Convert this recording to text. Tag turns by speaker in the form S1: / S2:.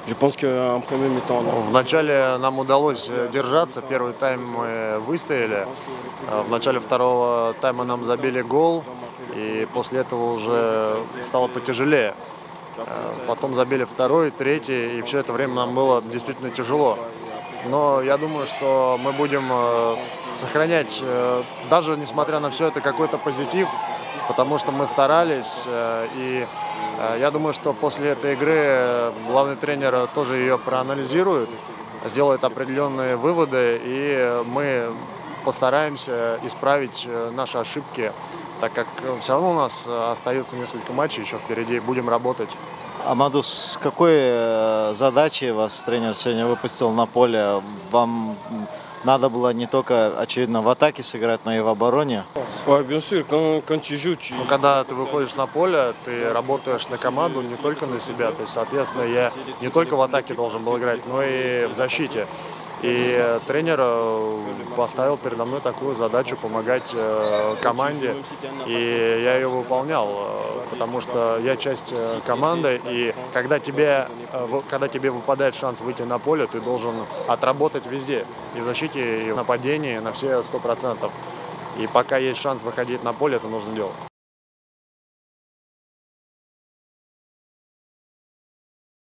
S1: В начале нам удалось держаться, первый тайм мы выстояли, в начале второго тайма нам забили гол, и после этого уже стало потяжелее. Потом забили второй, третий, и все это время нам было действительно тяжело. Но я думаю, что мы будем сохранять, даже несмотря на все это, какой-то позитив, потому что мы старались, и я думаю, что после этой игры главный тренер тоже ее проанализирует, сделает определенные выводы, и мы постараемся исправить наши ошибки, так как все равно у нас остается несколько матчей еще впереди, будем работать.
S2: Амаду, с какой задачей вас тренер сегодня выпустил на поле? Вам надо было не только, очевидно, в атаке сыграть, но и в обороне?
S1: Когда ты выходишь на поле, ты работаешь на команду, не только на себя. То есть, соответственно, я не только в атаке должен был играть, но и в защите. И тренер поставил передо мной такую задачу помогать команде, и я ее выполнял, потому что я часть команды, и когда тебе выпадает шанс выйти на поле, ты должен отработать везде, и в защите, и в нападении на все 100%. И пока есть шанс выходить на поле, это нужно делать.